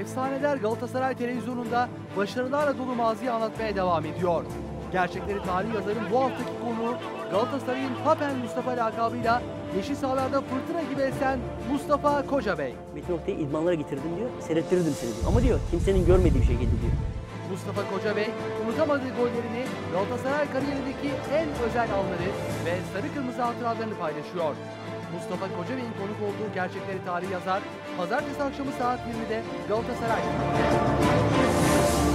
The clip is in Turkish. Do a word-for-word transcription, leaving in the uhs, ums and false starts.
Efsaneler Galatasaray televizyonunda başarılarla dolu maziyi anlatmaya devam ediyor. Gerçekleri tarih yazarın bu haftaki konuğu Galatasaray'ın Papen Mustafa lakabıyla yeşil sahalarda fırtına gibi esen Mustafa Kocabey. Metin Oktay'ı idmanlara getirdim diyor, seyrettirdim seni diyor. Ama diyor kimsenin görmediği bir şekilde diyor. Mustafa Kocabey unutamadığı gollerini, Galatasaray kariyerindeki en özel anları ve sarı kırmızı hatıralarını paylaşıyor. Mustafa Kocabey'in konuk olduğu Gerçekleri Tarih Yazar, Pazartesi akşamı saat yirmide Galatasaray T V'de.